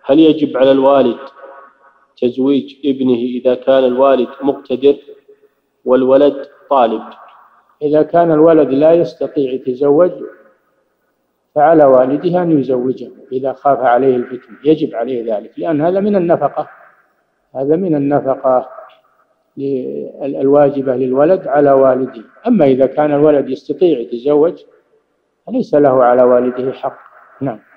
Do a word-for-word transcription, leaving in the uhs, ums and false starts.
هل يجب على الوالد تزويج ابنه إذا كان الوالد مقتدر والولد طالب؟ إذا كان الولد لا يستطيع يتزوج فعلى والده أن يزوجه إذا خاف عليه الفتنة، يجب عليه ذلك، لأن هذا من النفقة هذا من النفقة الواجبة للولد على والده. أما إذا كان الولد يستطيع يتزوج فليس له على والده حق. نعم.